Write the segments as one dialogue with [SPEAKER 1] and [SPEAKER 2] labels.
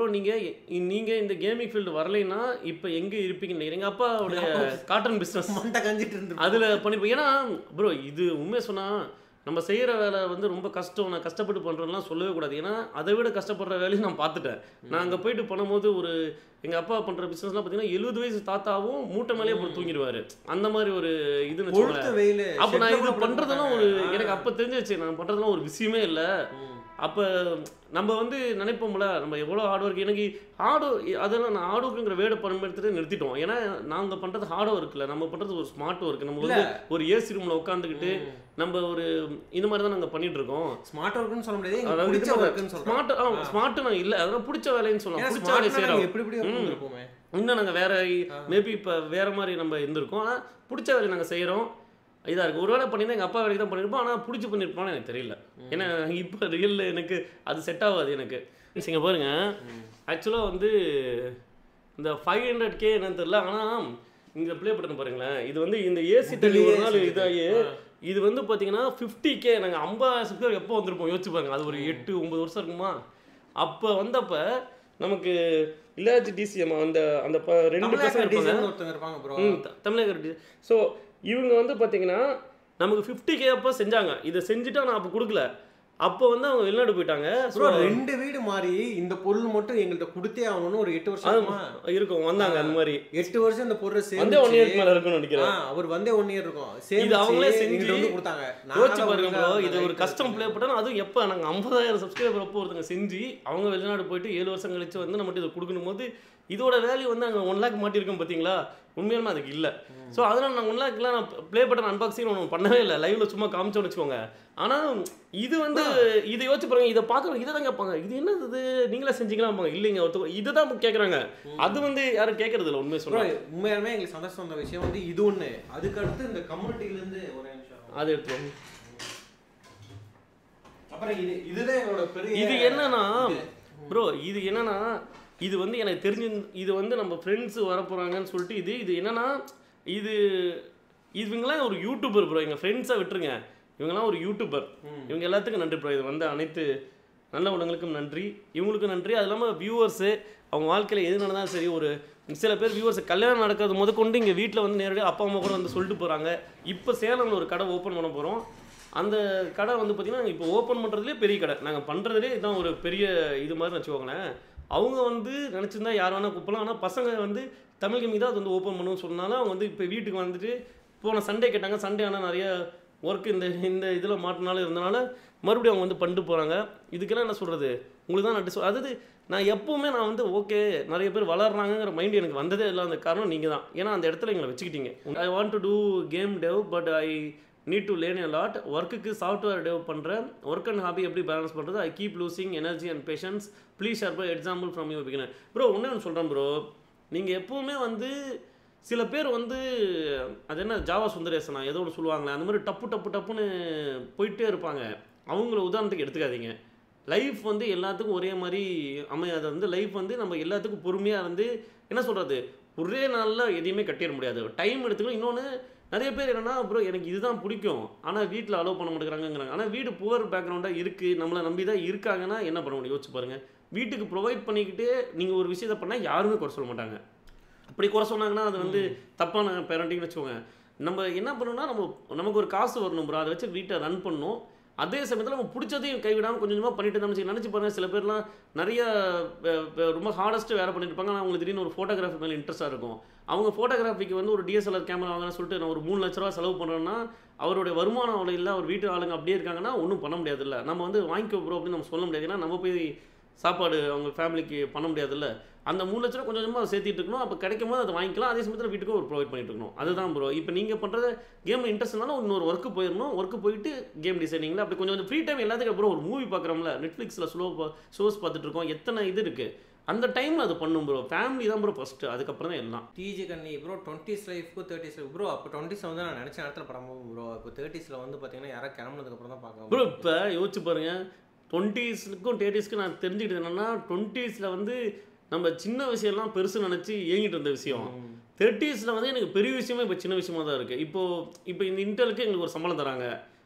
[SPEAKER 1] Bro நீங்கள் இந்த gaming field வரலைன்னா இப்போ எங்கே இருப்பீங்கன்னு எங்கள் அப்பாவுடைய காட்டன் பிஸ்னஸ் அதில் பண்ணிப்போம். ஏன்னா ப்ரோ இது உண்மையை சொன்னால் நம்ம செய்கிற வேலை வந்து ரொம்ப கஷ்டம், நான் கஷ்டப்பட்டு பண்ணுறேன்லாம் சொல்லவே கூடாது. ஏன்னா அதை விட கஷ்டப்படுற வேலையும் நான் பார்த்துட்டேன். நான் அங்கே போயிட்டு பண்ணும்போது எங்கள் அப்பா பண்ணுற பிஸ்னஸ்லாம் பார்த்தீங்கன்னா 70 வயசு தாத்தாவும் மூட்டை மேலேயே போட்டு தூங்கிடுவார். அந்த மாதிரி ஒரு இதுன்னு வச்சுக்கோங்க. அப்போ நான் இது பண்ணுறதெல்லாம் எனக்கு அப்போ தெரிஞ்சிச்சு நான் பண்ணுறதுலாம் ஒரு விஷயமே இல்லை. அப்போ நம்ம வந்து நினைப்போம்ல நம்ம எவ்வளோ ஹார்ட் ஒர்க். எனக்கு அதெல்லாம் நான் ஹார்ட் ஒர்க்குங்கிற வேர்டை பயன்படுத்திட்டு நிறுத்திட்டோம். ஏன்னா நாங்கள் பண்ணுறது ஹார்ட் ஒர்க் இல்லை, நம்ம பண்ணுறது ஒரு ஸ்மார்ட் ஒர்க். நம்ம வந்து ஒரு ஏசி ரூமில் உட்காந்துக்கிட்டு நம்ம இந்த மாதிரி தான் நாங்கள் பண்ணிட்டு இருக்கோம்.
[SPEAKER 2] ஸ்மார்ட் ஒர்க்குன்னு சொல்ல முடியாது, அதாவது
[SPEAKER 1] ஸ்மார்ட் நான் இல்லை, அதெல்லாம் பிடிச்ச வேலைன்னு சொல்லலாம். பிடிச்ச வேலையை செய்கிறோம். இன்னும் நாங்கள் வேற மேபி இப்போ வேற மாதிரி நம்ம இருந்திருக்கோம். ஆனால் பிடிச்ச வேலையை நாங்கள் செய்கிறோம். இதாக இருக்குது. ஒரு வேலை பண்ணியிருந்தா எங்கள் அப்பா வேலைக்கு தான் பண்ணியிருப்போம். ஆனால் பிடிச்சி பண்ணியிருப்பான்னு எனக்கு தெரியல. ஏன்னா இப்போ ரியலில் எனக்கு அது செட் ஆகாது எனக்கு. இங்கே பாருங்க, ஆக்சுவலாக வந்து இந்த 500K என்னன்னு தெரியல. ஆனால் இங்கே ப்ளே பட்டன் பாருங்களேன், இது வந்து இந்த ஏசி தள்ளி ஒரு நாள் இதாகி இது வந்து பார்த்தீங்கன்னா 50K. நாங்கள் 50,000 சப்ஸ்கிரைபர் எப்போ வந்திருப்போம் யோசிச்சு பாருங்க. அது ஒரு 8-9 வருஷம் இருக்குமா. அப்போ வந்தப்போ நமக்கு இல்லாச்சி டிசிஎம் அந்த 2 பசங்க இருப்பாங்க தமிழக. ஸோ இவங்க வந்து பார்த்தீங்கன்னா நமக்கு 50K அப்போ செஞ்சாங்க. இதை செஞ்சுட்டு நான் அப்போ கொடுக்கல. அப்போ வந்து அவங்க வெளிநாடு போயிட்டாங்க.
[SPEAKER 2] ஸோ 2 வீடு மாறி இந்த பொருள் மட்டும் எங்கள்கிட்ட கொடுத்தே ஆகணும்னு ஒரு 8 வருஷம்
[SPEAKER 1] இருக்கும் வந்தாங்க. அந்த மாதிரி
[SPEAKER 2] 8 வருஷம் இந்த பொருள்
[SPEAKER 1] வந்து 1 இயர் மேலே இருக்குன்னு நினைக்கிறேன்.
[SPEAKER 2] அவர் வந்தே 1 இயர் இருக்கும்.
[SPEAKER 1] இது அவங்களே செஞ்சு வந்து கொடுத்தாங்க. யோசிச்சு பாருங்க ப்ரோ, இது ஒரு கஸ்டம் ப்ளே பட்டன். அதுவும் எப்போ நாங்கள் 50,000 சப்ஸ்கிரைபர் அப்போ ஒருத்தங்க செஞ்சு அவங்க வெளிநாடு போயிட்டு 7 வருஷம் கழிச்சு வந்து நம்மகிட்ட இதை கொடுக்கணும் போது இதோட வேல்யூ வந்து அங்கே 1 lakh மாட்டியிருக்கோம் பார்த்தீங்களா. உண்மையாலுமே அதுக்கு இல்லை. ஸோ அதனால் நான் 1 lakhலாம் நான் ப்ளே பட்டன் அன்பாக்சிங் ஒன்று பண்ணவே இல்லை, லைவ்ல சும்மா காமிச்சோன்னு வச்சுக்கோங்க. ஆனால் இது வந்து இதை யோசிச்சு பாருங்க, இதை பார்க்குறவங்க இதை தான் கேட்பாங்க, இது என்னது இது நீங்களே செஞ்சீங்களா இல்லைங்க ஒருத்தர் இதை தான் கேட்குறாங்க. அது வந்து யாரும் கேட்கறது இல்லை. உண்மையை சொல்லுவாங்க.
[SPEAKER 2] உண்மையாலுமே எங்களுக்கு சந்தோஷம் வந்த விஷயம் வந்து இது ஒன்று. அதுக்கு அடுத்து இந்த கம்யூனிட்டிலேருந்து ஒரு நிமிஷம்
[SPEAKER 1] அது எடுத்துவோம்.
[SPEAKER 2] அப்புறம் இதுதான் எங்களோட பெரிய
[SPEAKER 1] இது என்னன்னா ப்ரோ, இது என்னன்னா இது வந்து எனக்கு தெரிஞ்சு இது வந்து நம்ம ஃப்ரெண்ட்ஸு வரப்போகிறாங்கன்னு சொல்லிட்டு இது என்னன்னா இவங்கெல்லாம் ஒரு யூடியூபர் ப்ரோ. எங்கள் ஃப்ரெண்ட்ஸை விட்டுருங்க, இவங்கெல்லாம் ஒரு யூடியூபர். இவங்க எல்லாத்துக்கும் நன்றி ப்ரோ. இது வந்து அனைத்து நல்ல உள்ளவங்களுக்கும் நன்றி, இவங்களுக்கும் நன்றி. அது இல்லாமல் வியூவர்ஸு அவங்க வாழ்க்கையில் எது நடந்தாலும் சரி, ஒரு சில பேர் வியூவர்ஸ் கல்யாணம் நடக்கிறது முதற்கொண்டு இங்கே வீட்டில் வந்து நேரடியாக அப்பா அம்மா கூட வந்து சொல்லிட்டு போகிறாங்க. இப்போ சேலமில் ஒரு கடை ஓப்பன் பண்ண போகிறோம். அந்த கடை வந்து பார்த்திங்கன்னா இப்போ ஓப்பன் பண்ணுறதுலேயே பெரிய கடை, நாங்கள் பண்ணுறதுலேயே இதுதான் ஒரு பெரிய இது மாதிரி வச்சுக்கோங்களேன். அவங்க வந்து நினச்சிருந்தா யார் வேணால் கூப்பிடலாம். ஆனால் பசங்க வந்து தமிழ் கேமிங் தான் அது வந்து ஓப்பன் பண்ணணும்னு சொன்னாலும் அவங்க வந்து இப்போ வீட்டுக்கு வந்துட்டு போன சண்டே கேட்டாங்க. சண்டே ஆனால் நிறைய ஒர்க்கு இந்த இதில் மாட்டினாலும் இருந்தனால மறுபடியும் அவங்க வந்து பண்ணிட்டு போகிறாங்க. இதுக்கெல்லாம் என்ன சொல்கிறது, உங்களுக்கு தான் நட்டு அதாவது நான் எப்போவுமே நான் வந்து ஓகே நிறைய பேர் வளர்றாங்கிற மைண்டு எனக்கு வந்ததே இல்லை. அந்த காரணம் நீங்கள் தான். ஏன்னா அந்த இடத்துல எங்களை வச்சுக்கிட்டீங்க. I want to do game dev but I need to learn a lot. ஒர்க்குக்கு சாஃப்ட்வேர் டெவ் பண்ணுறேன். ஒர்க் அண்ட் ஹாபி எப்படி பேலன்ஸ் பண்ணுறது. I keep losing energy and patience. Please share by example from you beginner. Bro ஒன்று சொல்கிறேன் bro, நீங்கள் எப்போவுமே வந்து சில பேர் வந்து அது என்ன ஜாவா சுந்தரேசனா ஏதோ ஒன்று சொல்லுவாங்களே, அந்த மாதிரி டப்புன்னு போயிட்டே இருப்பாங்க. அவங்கள உதாரணத்துக்கு எடுத்துக்காதீங்க. லைஃப் வந்து எல்லாத்துக்கும் ஒரே மாதிரி அமையாது. வந்து லைஃப் வந்து நம்ம எல்லாத்துக்கும் பொறுமையாக வந்து என்ன சொல்கிறது, ஒரே நாளில் எதையுமே கட்டிட முடியாது, டைம் எடுத்துக்கணும். இன்னொன்று நிறைய பேர் என்னன்னா ப்ரோ எனக்கு இதுதான் பிடிக்கும் ஆனால் வீட்டில் அலோவ் பண்ண மாட்டேங்கிறாங்கிறாங்க. ஆனால் வீடு புவர் பேக்ரவுண்டாக இருக்குது, நம்மளை நம்பி தான் இருக்காங்கன்னா என்ன பண்ண முடியும் யோசிச்சு பாருங்கள். வீட்டுக்கு ப்ரொவைட் பண்ணிக்கிட்டு நீங்கள் ஒரு விஷயத்தை பண்ணால் யாருமே குறை சொல்ல மாட்டாங்க. அப்படி குறை சொன்னாங்கன்னா அது வந்து தப்பான பேரண்டிங்னு வச்சுக்கோங்க. நம்ம என்ன பண்ணணும்னா நமக்கு ஒரு காசு வரணும் ப்ரோ, அதை வச்சு வீட்டை ரன் பண்ணணும். அதே சமயத்தில் நம்ம பிடிச்சதையும் கைவிடாமல் கொஞ்சம் கொஞ்சமாக பண்ணிட்டு தான் நினச்சி பாருங்கள். சில பேர்லாம் நிறைய ரொம்ப ஹார்டஸ்ட்டு வேலை பண்ணிட்டு இருப்பாங்க. ஆனால் அவங்களுக்கு திடீர்னு ஒரு ஃபோட்டோகிராஃபி மேலே இன்ட்ரெஸ்ட்டாக இருக்கும். அவங்க ஃபோட்டோகிராஃபிக்கு வந்து ஒரு டிஎஸ்எல்ஆர் கேமரா வாங்கன்னு சொல்லிட்டு நான் ஒரு 3 லட்ச ரூபா செலவு பண்ணுறேன்னா அவருடைய வருமானம் அவ்வளோ இல்லை, அவர் வீட்டு ஆளுங்க அப்படியே இருக்காங்கன்னா ஒன்றும் பண்ண முடியாது. இல்லை நம்ம வந்து வாங்கிக்கோ ப்ரோ அப்படின்னு நம்ம சொல்ல முடியாது. ஏன்னா நம்ம போய் சாப்பாடு அவங்க ஃபேமிலிக்கு பண்ண முடியாதுல்ல. அந்த 3 லட்ச ரூபா கொஞ்சம் கொஞ்சமாக சேர்த்திட்டு இருக்கணும். அப்போ கிடைக்கும் போது அதை வாங்கிக்கலாம். அதே சமயத்தில் வீட்டுக்கு ஒரு ப்ரொவைட் பண்ணிட்டு இருக்கணும். அதுதான் ப்ரோ. இப்போ நீங்கள் பண்ணுறது கேமில் இன்ட்ரெஸ்ட் இருந்தாலும் இன்னொரு ஒர்க்கு போயிடணும். ஒர்க்கு போயிட்டு கேம் டிசைனிங்கில் அப்படி கொஞ்சம் ஃப்ரீ டைம் எல்லாத்துக்கும் அப்புறம் ஒரு மூவி பார்க்குறோம்ல, நெட்ஃப்ளிக்ஸில் ஷோஸ் பார்த்துட்டு இருக்கோம், எத்தனை இது இருக்குது. அந்த டைமில் அது பண்ணும் ப்ரோ. ஃபேமிலி தான் ப்ரோ ஃபஸ்ட்டு, அதுக்கப்புறம் தான் எல்லாம்.
[SPEAKER 2] டிஜி கண்ணி ப்ரோ 20s லைஃப்க்கு 30s லைஃப் ப்ரோ. அப்போ 20s வந்து நான் நினச்ச நேரத்தில் படம் ப்ரோ. இப்போ 30s வந்து பார்த்தீங்கன்னா யாராவது கிளம்புனதுக்கப்புறம் தான் பார்க்கலாம்
[SPEAKER 1] ப்ரோ. இப்போ யோசிச்சு பாருங்கள், 20sக்கும் 30sக்கும் நான் தெரிஞ்சுக்கிட்டது என்னென்னா 20s வந்து நம்ம சின்ன விஷயம்லாம் பெருசு நினச்சி ஏங்கிட்டு இருந்த விஷயம் 30s வந்து எனக்கு பெரிய விஷயமே இப்போ சின்ன விஷயமா தான் இருக்குது. இப்போ இந்த இன்டெலுக்கு எங்களுக்கு ஒரு சம்பளம் தராங்க,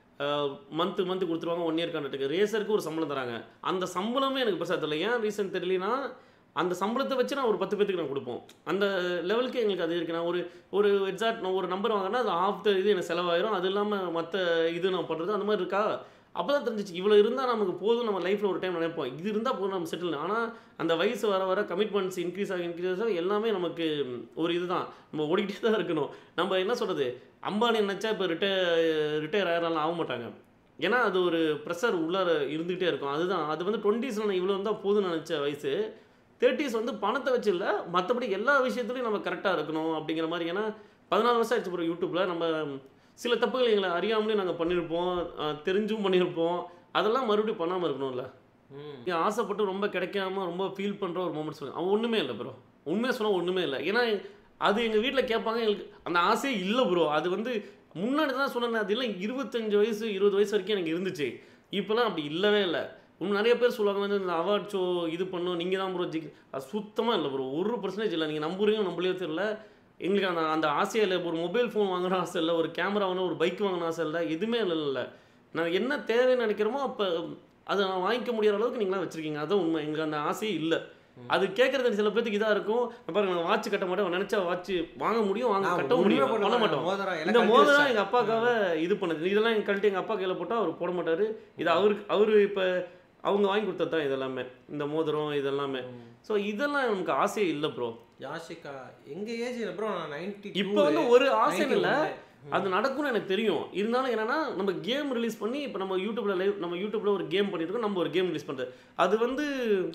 [SPEAKER 1] மந்த்து கொடுத்துருவாங்க 1 இயர் கான்ட்ராக்ட்டுக்கு. ரேசருக்கு ஒரு சம்பளம் தராங்க. அந்த சம்பளமே எனக்கு பெருசாக தெரியல. ஏன் ரீசன் தெரியலனா அந்த சம்பளத்தை வச்சு நான் ஒரு 10 பேத்துக்கு நான் கொடுப்போம். அந்த லெவலுக்கு எங்களுக்கு அது இருக்கு. நான் ஒரு எக்ஸாக்ட் நான் ஒரு நம்பர் வாங்கினா அது ஆஃப் த இது எனக்கு செலவாயிரும். அது இல்லாமல் மற்ற இது நான் பண்ணுறது அந்த மாதிரி இருக்கா. அப்போ தான் தெரிஞ்சிச்சு இவ்வளோ இருந்தால் நமக்கு போதும். நம்ம லைஃப்பில் ஒரு டைம் நினைப்போம் இது இருந்தால் போதும் நம்ம செட்டில். ஆனால் அந்த வயசு வர வர கமிட்மெண்ட்ஸ் இன்க்ரீஸ் ஆக எல்லாமே நமக்கு ஒரு இதுதான். நம்ம ஓடிக்கிட்டே தான் இருக்கணும். நம்ம என்ன சொல்கிறது, அம்பானி நினச்சா இப்போ ரிட்டையர் ஆயிரலாம் ஆக மாட்டாங்க. ஏன்னா அது ஒரு ப்ரெஷர் உள்ளார இருந்துகிட்டே இருக்கும். அதுதான் அது வந்து 20s நான் இவ்வளோ இருந்தால் போதும்னு நினச்ச வயசு. 30s வந்து பணத்தை வச்சு இல்லை, மற்றபடி எல்லா விஷயத்துலையும் நம்ம கரெக்டாக இருக்கணும் அப்படிங்கிற மாதிரி. ஏன்னா 14 வருஷம் ஆயிடுச்சு ப்ரோ யூடியூப்பில். நம்ம சில தப்புகள் எங்களை அறியாமலே நாங்கள் பண்ணியிருப்போம், தெரிஞ்சும் பண்ணியிருப்போம். அதெல்லாம் மறுபடியும் பண்ணாமல் இருக்கணும்ல. ஆசைப்பட்டு ரொம்ப கிடைக்காம ரொம்ப ஃபீல் பண்ணுற ஒரு மூமெண்ட்ஸ் சொல்லுங்கள். அவன் ஒன்றுமே இல்லை ப்ரோ, உண்மையாக சொன்னால் ஒன்றுமே இல்லை. ஏன்னா அது எங்கள் வீட்டில் கேட்பாங்க, எங்களுக்கு அந்த ஆசையே இல்லை ப்ரோ. அது வந்து முன்னாடி தான் சொன்னேன், அது இல்லை 25 வயசு 20 வயசு வரைக்கும் எனக்கு இருந்துச்சு. இப்போலாம் அப்படி இல்லவே இல்லை. இன்னும் நிறைய பேர் சொல்லுவாங்க வந்து இந்த அவார்ட் ஷோ இது பண்ணும் நீங்கள் தான் ப்ரோ அது சுத்தமாக இல்லை ப்ரோ. 1% இல்லை. நீங்கள் நம்புறீங்க நம்பலையோ தெரியல. எங்களுக்கு அந்த ஆசையே இல்லை. ஒரு மொபைல் ஃபோன் வாங்கணும் ஆசை இல்லை, ஒரு கேமரா வாங்கணும், ஒரு பைக் வாங்கணும் ஆசை இல்லை, எதுவுமே இல்லை. நான் என்ன தேவைன்னு நினைக்கிறோமோ அப்போ அதை நான் வாங்கிக்க முடியாத அளவுக்கு நீங்களாம் வச்சுருக்கீங்க. அதுதான் உண்மை. எங்களுக்கு அந்த ஆசையே இல்லை. அது கேட்குறது சில பேருக்கு இதாக இருக்கும். பாருங்க நான் வாட்ச் கட்ட மாட்டேன், நினச்சா வாட்ச் வாங்க முடியும், கட்ட முடியும், பண்ண மாட்டோம். இந்த மோதிரம் எங்கள் அப்பாக்காக இது பண்ணுது. இதெல்லாம் எங்கள் கழட்டி எங்கள் அப்பா கையில் போட்டால் அவர் போட மாட்டார். இது அவரு இப்போ அவங்க வாங்கி கொடுத்தது தான் இதெல்லாமே, இந்த மோதிரம் இதெல்லாமே. ஸோ இதெல்லாம் நமக்கு ஆசையே இல்லை ப்ரோ.
[SPEAKER 2] யாஷிகா எங்கள் ஏஜ் இல்லை ப்ரோ, நான் 92.
[SPEAKER 1] இப்போ வந்து ஒரு ஆசை இல்லை, அது நடக்கும்னு எனக்கு தெரியும். இருந்தாலும் என்னன்னா நம்ம கேம் ரிலீஸ் பண்ணி இப்போ நம்ம யூடியூப்ல ஒரு கேம் பண்ணியிருக்கோம், நம்ம ஒரு கேம் ரிலீஸ் பண்ணுறது அது வந்து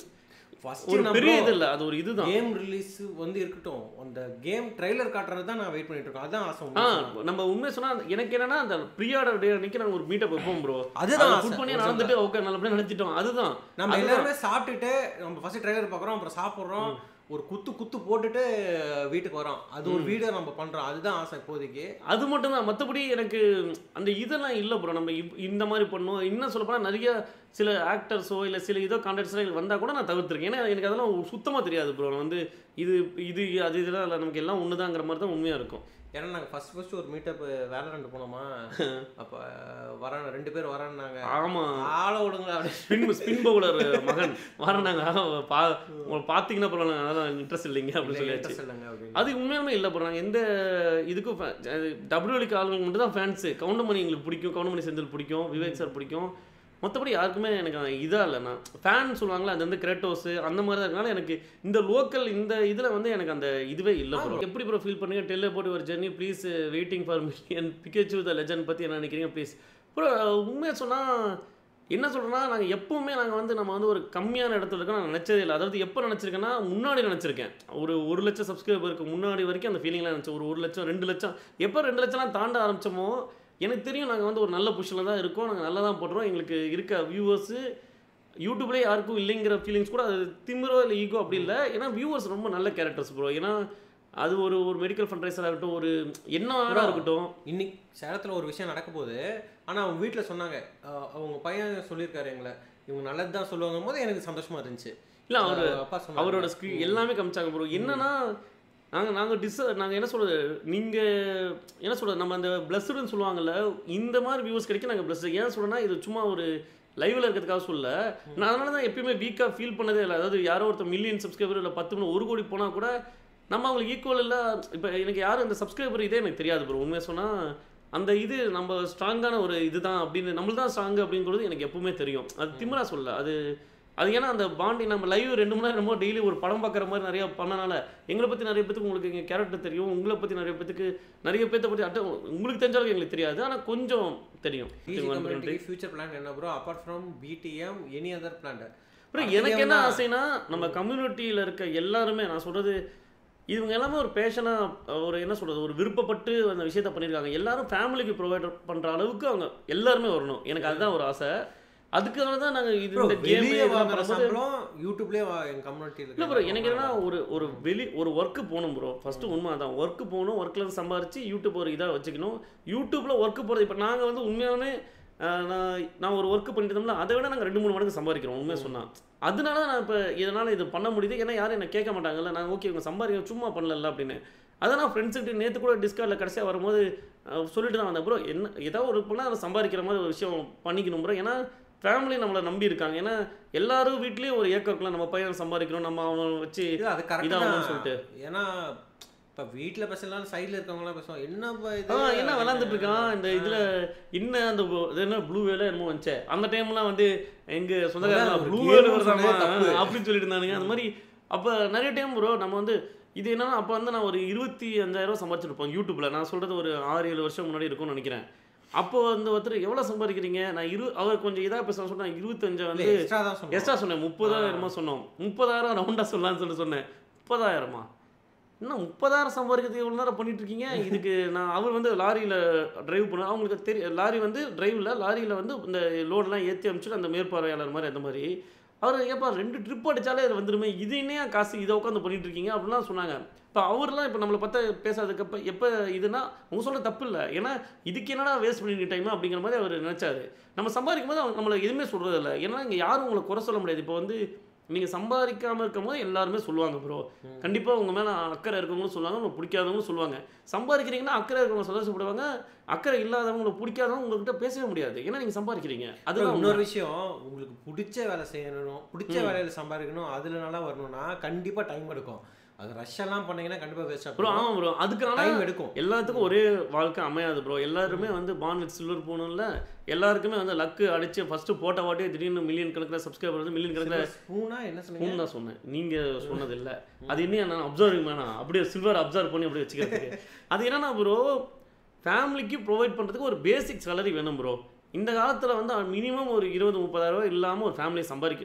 [SPEAKER 1] ஒரு பெரிய இது இல்லை. அது ஒரு இதுதான்.
[SPEAKER 2] கேம் ரிலீஸ் வந்து இருக்கட்டும், அந்த கேம் ட்ரைலர் காட்டுறது தான் நான் வெயிட் பண்ணிட்டு இருக்கோம். அதான் ஆசை.
[SPEAKER 1] நம்ம உண்மையை சொன்னா எனக்கு என்னன்னா அந்த ப்ரீ ஆர்டர் டே அன்னைக்கு நாங்கள் ஒரு மீட்டப் வைப்போம் ப்ரோ.
[SPEAKER 2] அதுதான்
[SPEAKER 1] ஃபுட் பண்ணி நடந்துட்டு ஓகே நல்லபடியாக நினைச்சிட்டோம். அதுதான்
[SPEAKER 2] நம்ம எல்லாருமே சாப்பிட்டுட்டு நம்ம ஃபர்ஸ்ட் ட்ரைலர் பார்க்குறோம், அப்புறம் சாப்பிட்றோம், ஒரு குத்து போட்டுட்டு வீட்டுக்கு வரோம். அது ஒரு வீடியோ நம்ம பண்ணுறோம். அதுதான் ஆசை இப்போதைக்கு.
[SPEAKER 1] அது மட்டும் தான். மற்றபடி எனக்கு அந்த இதெல்லாம் இல்லை ப்ரோ. நம்ம இந்த மாதிரி பண்ணோம். இன்னும் சொல்லப்போனால் நிறைய சில ஆக்டர்ஸோ இல்லை சில இதோ கான்டாக்ட்ஸ்லாம் எனக்கு வந்தால் கூட நான் தவிர்த்துருக்கேன். ஏன்னா எனக்கு அதெல்லாம் சுத்தமாக தெரியாது ப்ரோ. வந்து இதெல்லாம் இல்லை, நமக்கு எல்லாம் ஒன்று தாங்கிற மாதிரி தான் உண்மையாக இருக்கும்.
[SPEAKER 2] ஏன்னா நாங்கள் ஃபர்ஸ்ட் ஒரு மீட்டப் வேலரண்ட் போனோமா, அப்போ வராங்க 2 பேர் வரான்னாங்க.
[SPEAKER 1] ஆமாம்,
[SPEAKER 2] ஆள விடுங்களா அப்படி
[SPEAKER 1] ஸ்பின் பவுலர் மகன் வரானாங்க. உங்களை பார்த்தீங்கன்னா பரவாயில்ல, அதெல்லாம் இன்ட்ரெஸ்ட் இல்லைங்க அப்படின்னு சொல்லியாச்சு. அது உண்மையாலுமே இல்லை ப்ரோ. நாங்கள் எந்த இதுக்கும் டபிள்யூலிக்கு ஆளுங்களுக்கு மட்டும் தான் ஃபேன்ஸு. கவுண்டமணி எங்களுக்கு பிடிக்கும், கவுண்டமணி செந்தில் பிடிக்கும், விவேக் சார் பிடிக்கும். மற்றபடி யாருக்குமே எனக்கு இதாக இல்லை. நான் ஃபேன் சொல்லுவாங்களா, அது வந்து கிரேட்டோஸு அந்த மாதிரி தான் இருக்கனால எனக்கு இந்த லோக்கல் இந்த இதில் வந்து எனக்கு அந்த இதுவே இல்லை ப்ரோ. எப்படி ப்ரோ ஃபீல் பண்ணுங்க? டெலிபோர்ட் ஒரு journey please, waiting for million, பிகேச்சு த லெஜண்ட் பற்றி என்ன நினைக்கிறீங்க ப்ளீஸ் ப்ரோ? உண்மையாக சொன்னால் என்ன சொல்கிறேன்னா, நாங்கள் எப்போவுமே நம்ம வந்து ஒரு கம்மியான இடத்துல இருக்கோம் நான் நினச்சதே இல்லை. அதாவது எப்போ நினச்சிருக்கேன்னா, முன்னாடி நினச்சிருக்கேன். ஒரு 1 லட்சம் சப்ஸ்கிரைபருக்கு முன்னாடி வரைக்கும் அந்த ஃபீலிங்லாம் நினச்சேன். ஒரு 1 லட்சம் 2 லட்சம் எப்போ 2 லட்சம்லாம் தாண்ட ஆரம்பித்தோமோ எனக்கு தெரியும் நாங்கள் வந்து ஒரு நல்ல பொசிஷனில் தான் இருக்கோம், நாங்கள் நல்லா தான் போடுறோம். எங்களுக்கு இருக்க வியூவர்ஸு யூடியூப்லேயே யாருக்கும் இல்லைங்கிற ஃபீலிங்ஸ் கூட அது திமிரோ இல்லை ஈகோ அப்படி இல்லை. ஏன்னா வியூவர்ஸ் ரொம்ப நல்ல கேரக்டர்ஸ் ப்ரோ. ஏன்னா அது ஒரு மெடிக்கல் ஃபண்ட்ரைசராக இருக்கட்டும், ஒரு என்ன இருக்கட்டும்.
[SPEAKER 2] இன்னைக்கு சேலத்தில் ஒரு விஷயம் நடக்க போகுது. ஆனால் அவங்க வீட்டில் சொன்னாங்க, அவங்க பையன் சொல்லியிருக்காரு எங்களை, இவங்க நல்லது தான் சொல்லுவாங்க போது எனக்கு சந்தோஷமாக இருந்துச்சு.
[SPEAKER 1] இல்லை அவரோட ஸ்க்ரீன் எல்லாமே காமிச்சாங்க ப்ரோ. என்னன்னா நாங்கள் என்ன சொல்கிறது, நீங்கள் என்ன சொல்கிறது, நம்ம அந்த பிளஸ்டுன்னு சொல்லுவாங்கல்ல, இந்த மாதிரி வியூஸ் கிடைக்க நாங்கள் பிளஸ். ஏன் சொல்கிறேன்னா இது சும்மா ஒரு லைவில் இருக்கிறதுக்காக சொல்ல. நான் அதனால தான் எப்பயுமே வீக்காக ஃபீல் பண்ணதே இல்லை. அதாவது யாரோ ஒருத்தர் மில்லியன் சப்ஸ்கிரைபர் இல்லை 10 மில்லியன் 1 கோடி போனால் கூட நம்ம அவங்களுக்கு ஈக்குவல் இல்லை. இப்போ எனக்கு யாரும் இந்த சப்ஸ்கிரைபர் இதே எனக்கு தெரியாது ப்ரோ. உண்மையாக சொன்னால் அந்த இது நம்ம ஸ்ட்ராங்கான ஒரு இதுதான் அப்படின்னு, நம்மளுக்கு தான் ஸ்ட்ராங்கு அப்படிங்கிறது எனக்கு எப்பவுமே தெரியும். அது திமிரா சொல்ல. அது ஏன்னா அந்த பாண்டி நம்ம லைவ் 2 மணி நேரம் டெய்லி ஒரு படம் பார்க்குற மாதிரி நிறையா பண்ணனால எங்களை பற்றி நிறைய பேத்துக்கு உங்களுக்கு எங்கள் கேரக்டர் தெரியும், உங்களை பற்றி நிறைய பேத்துக்கு நிறைய பேர்த்த பற்றி உங்களுக்கு தெரிஞ்சாலும் எங்களுக்கு தெரியாது, ஆனால் கொஞ்சம் தெரியும்.
[SPEAKER 2] ஃபியூச்சர் பிளான் என்ன bro apart from BTM any other plan?
[SPEAKER 1] Bro எனக்கு என்ன ஆசைன்னா, நம்ம கம்யூனிட்டியில் இருக்க எல்லாருமே, நான் சொல்கிறது இவங்க எல்லாமே ஒரு பேஷனாக ஒரு என்ன சொல்கிறது, ஒரு விருப்பப்பட்டு அந்த விஷயத்த பண்ணியிருக்காங்க. எல்லாரும் ஃபேமிலிக்கு ப்ரொவைட் பண்ணுற அளவுக்கு அவங்க எல்லாருமே வரணும். எனக்கு அதுதான் ஒரு ஆசை. அதுக்காக தான் நாங்கள் இந்த கேம்
[SPEAKER 2] யூடியூப்லேயே எங்கள் கம்யூனிட்டியில்
[SPEAKER 1] இல்லை ப்ரோ. எனக்கு என்னன்னா ஒரு ஒர்க்கு போகணும் ப்ரோ. ஃபஸ்ட்டு உண்மை தான், ஒர்க்கு போகணும், ஒர்க்கில் சம்பாரித்து யூடியூப் ஒரு இதாக வச்சுக்கணும். யூடியூப்பில் ஒர்க்கு போகிறது இப்போ நாங்கள் வந்து உண்மையானே நான் ஒரு ஒர்க்கு பண்ணிட்டு இருந்தோம்ல, அதை விட நாங்கள் 2-3 மடங்கு சம்பாதிக்கிறோம் உண்மையாக சொன்னால். அதனால தான் நான் இப்போ இதனால் இது பண்ண முடியுது. ஏன்னா யாரும் என்ன கேட்க மாட்டாங்கல்ல, நான் ஓகே இவங்க சம்பாதிக்க சும்மா பண்ணல அப்படின்னு. அதை நான் ஃப்ரெண்ட்ஸுக்கிட்ட நேற்று கூட டிஸ்கார்டில் கடைசியாக வரும்போது சொல்லிட்டு தான் வந்தேன் ப்ரோ, என்ன ஏதாவது ஒரு பண்ணால் அதை சம்பாதிக்கிற மாதிரி ஒரு விஷயம் பண்ணிக்கணும் ப்ரோ. ஏன்னா ஃபேமிலி நம்மளை நம்பி இருக்காங்க. ஏன்னா எல்லாரும் வீட்லேயும் ஒரு ஏக்கம் இருக்கலாம், நம்ம பையன் சம்பாதிக்கணும், நம்ம அவனை வச்சு
[SPEAKER 2] அது கரெக்டாக
[SPEAKER 1] இதாகணும்னு சொல்லிட்டு.
[SPEAKER 2] ஏன்னா இப்போ வீட்டில் பேசலாம், சைடில் இருக்கவங்களாம் பேசுவோம், என்னப்பா இது
[SPEAKER 1] என்ன விளாண்டுட்டு இருக்கான் இந்த இதில் இன்னும் அந்த இது என்ன ப்ளூ வேலை என்னமோ வந்துச்சு அந்த டைம்லாம் வந்து எங்கள் சொந்தக்காரங்க ப்ளூ வேலை வருதாமா அப்படின்னு சொல்லிட்டு இருந்தானுங்க. அந்த மாதிரி அப்போ நிறைய டைம் ப்ரோ நம்ம வந்து இது என்னன்னா அப்போ வந்து நான் ஒரு 25,000 சம்பாதிச்சிருப்போம் யூடியூப்பில். நான் சொல்கிறது ஒரு 6-7 வருஷம் முன்னாடி இருக்கும்னு நினைக்கிறேன். அப்போ வந்து ஒருத்தர் எவ்வளோ சம்பாதிக்கிறீங்க, நான் அவர் கொஞ்சம் இதாக பேச சொன்னேன், 25 வந்து எக்ஸ்ட்ரா சொன்னேன், 30,000 சொன்னோம், 30,000 ரவுண்டாக சொல்லலாம்னு சொன்னேன். 30,000 இன்னும் 30,000 சம்பாதிக்கிறதுக்கு எவ்வளோ நேரம் பண்ணிட்டு இருக்கீங்க இதுக்கு. நான் அவர் வந்து லாரியில் டிரைவ் பண்ண அவங்களுக்கு தெரியும், லாரி வந்து டிரைவில் லாரியில் வந்து இந்த லோடெலாம் ஏற்றி அனுப்பிச்சுட்டு அந்த மேற்பார்வையாளர் மாதிரி அந்த மாதிரி அவர் ஏப்பா 2 ட்ரிப் அடித்தாலே அது வந்துடுமே, இது என்னையா காசு இதை உட்காந்து பண்ணிட்டு இருக்கீங்க அப்படிலாம் சொன்னாங்க. இப்போ அவர்லாம் இப்போ நம்மளை பார்த்தா பேசாததுக்கு எப்போ இதுனா அவங்க சொல்ல தப்பு இல்லை, ஏன்னா இதுக்கு என்னடா வேஸ்ட் பண்ணிட்டு டைம் அப்படிங்கிற மாதிரி அவர் நினச்சாரு. நம்ம சம்பாதிக்கும் போது நம்மளை எதுவுமே சொல்கிறது இல்லை, ஏன்னா இங்கே யாரும் உங்களை குறை சொல்ல முடியாது. இப்போ வந்து நீங்கள் சம்பாதிக்காமல் இருக்கும் போது எல்லாருமே சொல்லுவாங்க ப்ரோ, கண்டிப்பாக உங்கள் மேலே அக்கறை இருக்கவங்களும் சொல்லுவாங்க, உங்களுக்கு பிடிக்காதவங்களும் சொல்லுவாங்க. சம்பாதிக்கிறீங்கன்னா அக்கறை இருக்கவங்க சந்தோஷப்படுவாங்க, அக்கறை இல்லாதவங்களை பிடிக்காதவங்க உங்கள்கிட்ட பேசவே முடியாது, ஏன்னா நீங்கள் சம்பாதிக்கிறீங்க. அதுதான்
[SPEAKER 2] இன்னொரு விஷயம், உங்களுக்கு பிடிச்ச வேலை செய்யணும், பிடிச்ச வேலையில் சம்பாதிக்கணும், அதில் நல்லா வரணும்னா கண்டிப்பாக டைம் எடுக்கும். அது ரஷ்ஷெல்லாம் பண்ணீங்கன்னா கண்டிப்பாக வேஸ்ட்டாக
[SPEAKER 1] ப்ரோ. ஆமாம் ப்ரோ, அதுக்கு
[SPEAKER 2] டைம் எடுக்கும்.
[SPEAKER 1] எல்லாத்துக்கும் ஒரே வாழ்க்கை அமையாது ப்ரோ. எல்லாருமே வந்து பான் வித் சில்வர் போகணும்ல, எல்லாருக்குமே வந்து லக்கு அடிச்சு ஃபஸ்ட்டு போட்ட வாட்டியே திடீர்னு மில்லியன் கணக்கில் சப்ஸ்கிரைபர் வந்து மில்லியன் கணக்கில் ஸ்பூன் தான் சொன்னேன், நீங்கள் சொன்னது இல்லை. அது என்ன நான் அப்சர்விங் வேணாம், அப்படியே சில்வர் அப்சர்வ் பண்ணி அப்படியே வச்சுக்கிறதுக்கு. அது என்னன்னா ப்ரோ, ஃபேமிலிக்கு ப்ரொவைட் பண்ணுறதுக்கு ஒரு பேசிக் சேலரி வேணும் ப்ரோ. இந்த காலத்தில் வந்து மினிமம் ஒரு 20-30,000 இல்லாமல் ஒரு ஃபேமிலியை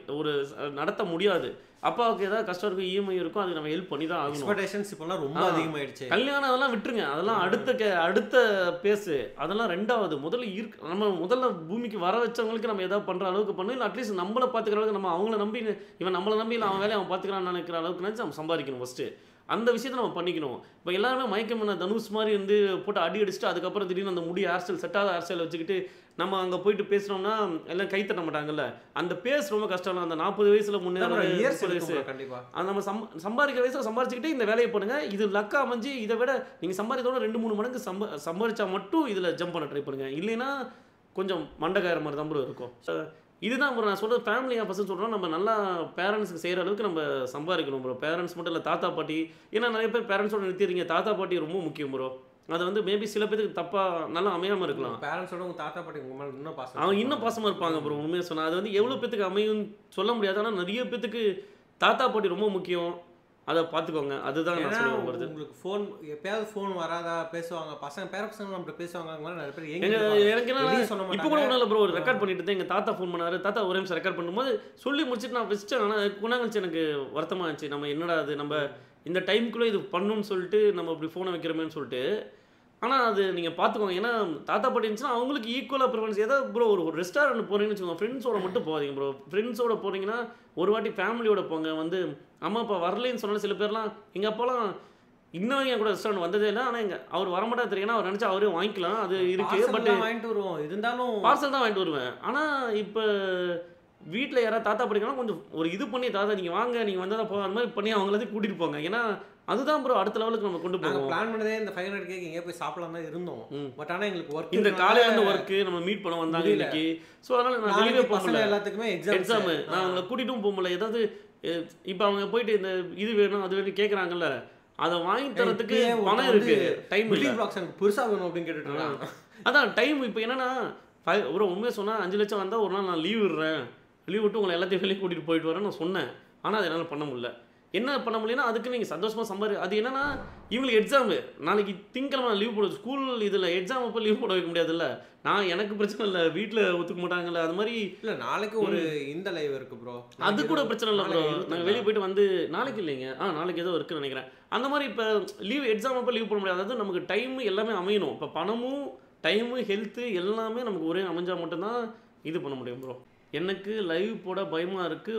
[SPEAKER 1] நடத்த முடியாது. அப்பாவுக்கு ஏதாவது கஷ்டம் இருக்கும், இஎம்ஐ இருக்கும், அதுக்கு நம்ம ஹெல்ப் பண்ணி தான் ஆகணும்.
[SPEAKER 2] எக்ஸ்பெக்டேஷன்ஸ் இப்போலாம் ரொம்ப அதிகமாகிடுச்சு.
[SPEAKER 1] கல்யாணம் அதெல்லாம் விட்டுருங்க, அதெல்லாம் அடுத்த பேசு, அதெல்லாம் ரெண்டாவது. நம்ம முதல்ல பூமிக்கு வர வச்சவங்களுக்கு நம்ம ஏதாவது பண்ணுற அளவுக்கு பண்ணணும், இல்லை அட்லீஸ்ட் நம்மளை பார்த்துக்கிற அளவுக்கு நம்ம அவங்கள நம்பி இவன் நம்மளை நம்பி இல்லை அவன் வேலையை அவன் பார்த்துக்கிறான்னு நினைக்கிற அளவுக்கு நினச்சி நம்ம சம்பாதிக்கணும் ஃபஸ்ட்டு. அந்த விஷயத்தை நம்ம பண்ணிக்கணும். இப்போ எல்லாருமே மயக்கம் பண்ண தனுஷ் மாதிரி வந்து போட்டு அடிச்சுட்டு அதுக்கப்புறம் திடீர்னு அந்த முடி ஹேர் ஸ்டைல் செட்டாத ஹேர் ஸ்டைல் வச்சுக்கிட்டு நம்ம அங்கே போயிட்டு பேசுனோம்னா எல்லாம் கை தட்ட மாட்டாங்கல்ல. அந்த பேஸ் ரொம்ப கஷ்டம். அந்த 40 வயசுல முன்னேற வயசு அந்த நம்ம சம்பாதிக்கிற வயசுல சம்பாதிச்சுக்கிட்டே இந்த வேலையை பண்ணுங்க. இது லக்கா அமைஞ்சு இதை விட நீங்கள் சம்பாதித்தோட 2-3 மடங்கு சம்பாதிச்சா மட்டும் இதில் ஜம்ப் பண்ண ட்ரை பண்ணுங்க. இல்லைன்னா கொஞ்சம் மண்டக்காயிற மாதிரி தான் ப்ரோ இருக்கும். இதுதான் ப்ரோ நான் சொல்கிறது. ஃபேமிலியாக ஃபஸ்ட்டு சொல்கிறோம், நம்ம நல்லா பேரண்ட்ஸுக்கு செய்கிற அளவுக்கு நம்ம சம்பாதிக்கணும் ப்ரோ. பேரண்ட்ஸ் மட்டும் இல்லை, தாத்தா பாட்டி. ஏன்னா நிறைய பேர் பேரண்ட்ஸோட நிறுத்திடுறீங்க, தாத்தா பாட்டி ரொம்ப முக்கியம் ப்ரோ. அது வந்து மேபி சில பேருக்கு தப்பாக நல்லா அமையாமல் இருக்கலாம்.
[SPEAKER 2] பேரண்ட்ஸோட உங்கள் தாத்தா பாட்டி உங்கள் மேலே இன்னும் பாசம்,
[SPEAKER 1] அவங்க இன்னும் பாசமாக இருப்பாங்க ப்ரோ. உண்மையாக சொன்னால் அது வந்து எவ்வளோ பேத்துக்கு அமையும் சொல்ல முடியாது. ஆனால் நிறைய பேத்துக்கு தாத்தா பாட்டி ரொம்ப முக்கியம், அதை பார்த்துக்கோங்க. அதுதான் நான் சொல்ல வருது.
[SPEAKER 2] உங்களுக்கு ஃபோன் எப்பயாவது ஃபோன் வராதா, பேசுவாங்க பசங்க, பேர பசங்க நம்மகிட்ட பேசுவாங்க. நிறைய பேர்
[SPEAKER 1] எனக்கு என்ன இப்போ கூட ஒன்றும் இல்லை ப்ரோ, ஒரு ரெக்கார்ட் பண்ணிட்டு தான் எங்கள் தாத்தா ஃபோன் பண்ணாரு. தாத்தா ஒரே நிமிஷம் ரெக்கார்ட் பண்ணும்போது சொல்லி முடிச்சுட்டு நான் வச்சுட்டேன். ஆனால் குணாங்கழிச்சு எனக்கு வருத்தமாக இருந்துச்சு, நம்ம என்னடா அது நம்ம இந்த டைமுக்குள்ளே இது பண்ணணும்னு சொல்லிட்டு நம்ம இப்படி ஃபோனை வைக்கிறோமேன்னு சொல்லிட்டு. ஆனால் அது நீங்கள் பார்த்துக்கோங்க, ஏன்னா தாத்தா பாட்டி இருந்துச்சுன்னா அவங்களுக்கு ஈக்குவலாக ப்ரிஃபரன்ஸ். ஏதாவது ப்ரோ ஒரு ரெஸ்டாரண்ட் போகிறீங்கன்னு வச்சுக்கோங்க, ஃப்ரெண்ட்ஸோட மட்டும் போகாதீங்க ப்ரோ. ஃப்ரெண்ட்ஸோட போகிறீங்கன்னா ஒரு வாட்டி ஃபேமிலியோட போங்க. வந்து அம்மா அப்பா வரலன்னு சொன்னாலும் சில பேர்லாம், எங்கள் அப்பாலாம் இன்னும் என் கூட ரெஸ்டாரண்ட் வந்ததே இல்லை. ஆனால் அவர் வரமாட்டா தெரியும், அவர் நினச்சா அவரே வாங்கிக்கலாம், அது இருக்குது. பட்
[SPEAKER 2] வாங்கிட்டு வருவோம், இருந்தாலும்
[SPEAKER 1] பார்சல் தான் வாங்கிட்டு வருவேன். ஆனால் இப்போ வீட்டில் யாராவது தாத்தா படிக்கலாம் கொஞ்சம் ஒரு இது பண்ணி, தாத்தா நீங்கள் வாங்க, நீங்கள் வந்தால் தான் போகிற மாதிரி பண்ணி அவங்களதையும் கூட்டிகிட்டு போங்க. ஏன்னா அதுதான் ப்ரோ அடுத்த லெவலுக்கு நம்ம கொண்டு போவோம்.
[SPEAKER 2] பிளான் பண்ணதே இந்த 500 கேக் எங்கேயா போய் சாப்பிடலாம் தான் இருந்தோம். பட் ஆனால் எங்களுக்கு ஒர்க்,
[SPEAKER 1] இந்த காலையில் இருந்து ஒர்க்கு, நம்ம மீட் பண்ண வந்தாங்க இன்னைக்கு. ஸோ அதனால் நான் வெளியே போகல,
[SPEAKER 2] எல்லாத்துக்குமே
[SPEAKER 1] எக்ஸாமு நான் அவங்கள கூட்டிகிட்டும் போக முடியல. ஏதாவது இப்போ அவங்க போயிட்டு இந்த இது வேணும் அது வேணும் கேட்குறாங்கல்ல, அதை வாங்கி தரத்துக்கு பணம் இருக்கு, டைம் இல்லை.
[SPEAKER 2] பெருசாக வேணும் அப்படின்னு கேட்டுட்டு இருக்காங்க.
[SPEAKER 1] அதான் டைம். இப்போ என்னன்னா ஒரு உண்மையாக சொன்னால் 5 லட்சம் வந்தால் ஒரு நாள் நான் லீவ் விடுறேன், லீவ் விட்டு உங்களை எல்லாத்தையும் வெளியே கூட்டிகிட்டு போயிட்டு வரேன்னு நான் சொன்னேன். ஆனால் அது என்னால் பண்ண முடியல. என்ன பண்ண முடியலன்னா அதுக்கு நீங்கள் சந்தோஷமாக அது என்னன்னா இவங்களுக்கு எக்ஸாமு நாளைக்கு திங்கக்கிழமை லீவ் போட, ஸ்கூல் இதில் எக்ஸாம் அப்போ லீவ் போட வைக்க முடியாதுல்ல. நான் எனக்கு பிரச்சனை இல்லை, வீட்டில் ஒத்துக்க மாட்டாங்கல்ல. அது மாதிரி
[SPEAKER 2] இல்லை, நாளைக்கு ஒரு இந்த லைவ் இருக்குது ப்ரோ,
[SPEAKER 1] அது கூட பிரச்சனை இல்லை ப்ரோ. நாங்கள் வெளியே போயிட்டு வந்து நாளைக்கு இல்லைங்க, நாளைக்கு ஏதோ இருக்குன்னு நினைக்கிறேன். அந்த மாதிரி இப்போ லீவ் எக்ஸாம் அப்போ லீவ் போட முடியாது. அதாவது நமக்கு டைமு எல்லாமே அமையணும். இப்போ பணமும் டைமு ஹெல்த்து எல்லாமே நமக்கு ஒரே அமைஞ்சால் மட்டும்தான் இது பண்ண முடியும் ப்ரோ. எனக்கு லைவ் போட பயமாக இருக்குது.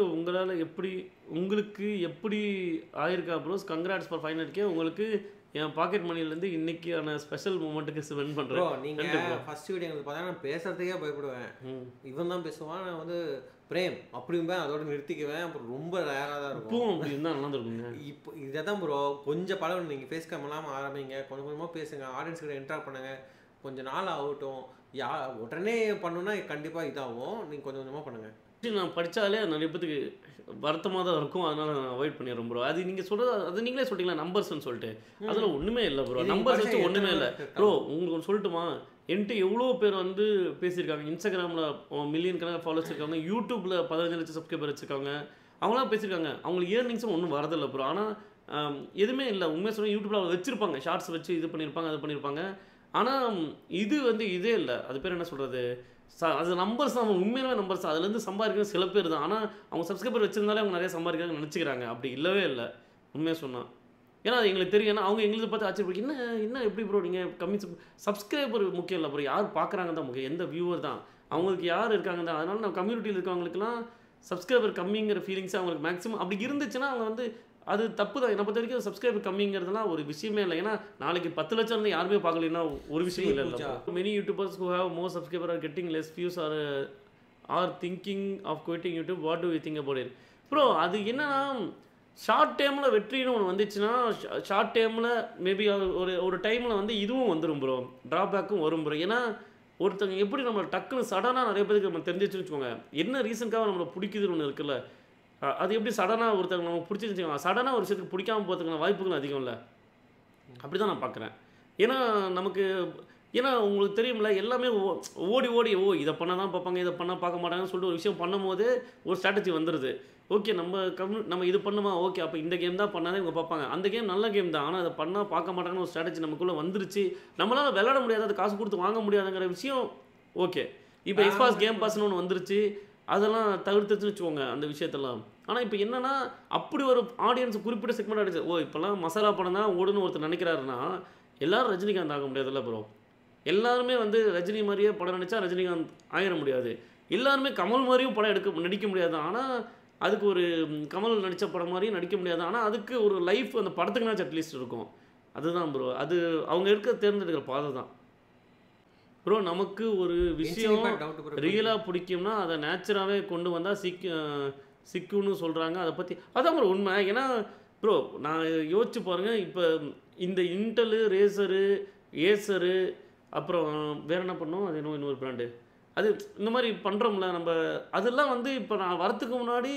[SPEAKER 1] உங்களுக்கு எப்படி ஆயிருக்கா ப்ரோஸ்? Congrats for 500K. உங்களுக்கு என் பாக்கெட் மணிலேருந்து இன்னைக்கான ஸ்பெஷல் மூமெண்ட்டுக்கு ஸ்பெண்ட் பண்ணுறேன்.
[SPEAKER 2] நீங்கள் ஃபஸ்ட் வீடியோ எங்களுக்கு பார்த்தா நான் பேசுறதுக்கே பயப்படுவேன். இவன் தான் பேசுவான், நான் வந்து பிரேம் அப்படிம்பேன், அதோட நிறுத்திக்குவேன். அப்புறம் ரொம்ப ரேராக தான் இருக்கும்.
[SPEAKER 1] இப்போவும் அப்படி இருந்தால் நடந்துருக்குங்க.
[SPEAKER 2] இப்போ இதை தான் ப்ரோ கொஞ்சம் பழகணும். நீங்கள் ஃபேஸ் கேம் இல்லாமல் ஆரம்பிங்க, கொஞ்சம் கொஞ்சமாக பேசுங்க, ஆடியன்ஸ் கிட்ட இன்ட்ராக்ட் பண்ணுங்கள், கொஞ்ச நாள் ஆகட்டும், உடனே பண்ணணும்னா கண்டிப்பாக இதாகும். நீங்கள் கொஞ்சம் கொஞ்சமாக பண்ணுங்கள்.
[SPEAKER 1] நான் படித்தாலே நிறைய பேத்துக்கு வருத்தமாக தான் இருக்கும். அதனால நான் அவாய்ட் பண்ணிடுறேன் ப்ரோ. அது நீங்கள் சொல்கிறது அது நீங்களே சொல்லிட்டீங்களா நம்பர்ஸ்ன்னு சொல்லிட்டு, அதில் ஒன்றுமே இல்லை ப்ரோ. நம்பர்ஸ் வச்சு ஒன்றுமே இல்லை ப்ரோ. உங்களுக்கு ஒன்று சொல்லட்டுமா, என்கிட்ட எவ்வளோ பேர் வந்து பேசியிருக்காங்க. இன்ஸ்டாகிராமில் மில்லியன் கணக்காக ஃபாலோவர்ஸ் இருக்காங்க, யூடியூப்பில் 15 லட்சம் சப்ஸ்கிரைபர் வச்சுருக்காங்க. அவங்களாம் பேசியிருக்காங்க. அவங்களுக்கு இயர்னிங்ஸும் ஒன்றும் வரதில்லை ப்ரோ. ஆனால் எதுவுமே இல்லை. உண்மையாக சொன்னால் யூடியூப்பில் அவங்க வச்சுருப்பாங்க, ஷார்ட்ஸ் வச்சு இது பண்ணியிருப்பாங்க, அது பண்ணியிருப்பாங்க. ஆனால் இது வந்து இதே இல்லை. அது பேர் என்ன சொல்கிறது, அது நம்பர்ஸ் தான். உண்மையிலே நம்பர்ஸ் தான். அதுலேருந்து சம்பாதிக்கிறது சில பேர் தான். ஆனால் அவங்க சப்ஸ்கிரைபர் வச்சிருந்தாலே அவங்க நிறைய சம்பாதிக்கிறாங்கன்னு நினச்சிக்கிறாங்க. அப்படி இல்லவே இல்லை உண்மையாக சொன்னால். ஏன்னா அது எங்களுக்கு தெரியும். ஏன்னா அவங்க எங்களுக்கு பார்த்து ஆச்சரியப்படும், என்ன எப்படி ப்ரோ நீங்கள் கம்மி சப்ஸ்கிரைபர் முக்கியம் இல்லை ப்ரோ, யார் பார்க்குறாங்க தான் முக்கியம், எந்த வியூவர் தான், அவங்களுக்கு யார் இருக்காங்க தான். அதனால நம்ம கம்யூனிட்டியில் இருக்கவங்களுக்குலாம் சப்ஸ்கிரைபர் கம்மிங்கிற ஃபீலிங்ஸ் அவங்களுக்கு மேக்ஸிமம் அப்படி இருந்துச்சுன்னா அவங்க வந்து அது தப்பு தான். என்னை பொறுத்த வரைக்கும் சப்ஸ்கிரைபர் கம்மிங்கிறதுலாம் ஒரு விஷயமே இல்லை. ஏன்னா நாளைக்கு 10 லட்சம் இருந்து யாருமே பார்க்கலன்னா ஒரு விஷயம் இல்லை. Many YouTubers who have more subscribers are getting less views are thinking of quitting YouTube. What do you think about it? Bro அது என்னன்னா, ஷார்ட் டைமில் வெற்றின்னு ஒன்று வந்துச்சுன்னா ஷார்ட் டைமில் மேபி ஒரு டைமில் வந்து இதுவும் வந்துடும் ப்ரோ, ட்ராபேக்கும் வரும் ப்ரோ. ஏன்னா ஒருத்தங்க எப்படி நம்ம டக்குன்னு சடனாக நிறைய பேருக்கு நம்ம தெரிஞ்சிச்சுன்னு வச்சுக்கோங்க, என்ன ரீசனுக்காக நம்மளை பிடிக்குதுன்னு ஒன்று இருக்குல்ல, அது எப்படி சடனாக ஒருத்தங்க நம்ம பிடிச்சிருந்துச்சுக்கோங்க, சடனாக ஒரு விஷயத்துக்கு பிடிக்காமல் போகிறதுக்கான வாய்ப்புகள் அதிகம் இல்லை. அப்படி தான் நான் பார்க்குறேன். ஏன்னா நமக்கு ஏன்னா உங்களுக்கு தெரியும்ல, எல்லாமே ஓடி இதை பண்ணால் தான் பார்ப்பாங்க, இதை பண்ணால் பார்க்க மாட்டாங்கன்னு சொல்லிட்டு ஒரு விஷயம் பண்ணும்போது ஒரு ஸ்ட்ராட்டஜி வந்துடுது. ஓகே நம்ம இது பண்ணுமா, ஓகே அப்போ இந்த கேம் தான் பண்ணாதான் இவங்க பார்ப்பாங்க, அந்த கேம் நல்ல கேம் தான் ஆனால் அதை பண்ணால் பார்க்க மாட்டாங்கன்னு ஒரு ஸ்ட்ராட்டஜி நமக்குள்ளே வந்துருச்சு. நம்மளால் விளையாட முடியாது, அது காசு கொடுத்து வாங்க முடியாதுங்கிற விஷயம் ஓகே. இப்போ எக்ஸ்பாஸ் கேம் பாஸ்ன்னு ஒன்று வந்துருச்சு, அதெல்லாம் தவிர்த்துச்சுன்னு வச்சுக்கோங்க அந்த விஷயத்தெல்லாம். ஆனால் இப்போ என்னன்னா, அப்படி ஒரு ஆடியன்ஸ் குறிப்பிட்ட செக்மெண்ட் ஆடிச்சு. இப்போல்லாம் மசாலா படம் தான் ஓடுன்னு ஒருத்தர் நினைக்கிறாருன்னா எல்லாரும் ரஜினிகாந்த் ஆக முடியாதுல்ல ப்ரோ. எல்லாருமே வந்து ரஜினி மாதிரியே படம் நடித்தா ரஜினிகாந்த் ஆகிட முடியாது. எல்லாருமே கமல் மாதிரியும் படம் நடிக்க முடியாது. ஆனால் அதுக்கு ஒரு கமல் நடித்த படம் மாதிரியும் நடிக்க முடியாது. ஆனால் அதுக்கு ஒரு லைஃப் அந்த படத்துக்குனாச்சும் அட்லீஸ்ட் இருக்கும். அதுதான் ப்ரோ, அது அவங்க தேர்ந்தெடுக்கிற பாதை தான் ப்ரோ. நமக்கு ஒரு விஷயம் ரியலாக பிடிக்கும்னா அதை நேச்சுராகவே கொண்டு வந்தால் சிக்குன்னு சொல்கிறாங்க. அதை பற்றி அதான் ப்ரோ உண்மை. ஏன்னா ப்ரோ நான் யோசிச்சு பாருங்கள், இப்போ இந்த இன்டெலு, ரேசரு, ஏசரு, அப்புறம் வேறு என்ன பண்ணோம், அது இன்னொரு பிராண்டு, அது இந்த மாதிரி பண்ணுறோம்ல நம்ம. அதெல்லாம் வந்து இப்போ நான் வரத்துக்கு முன்னாடி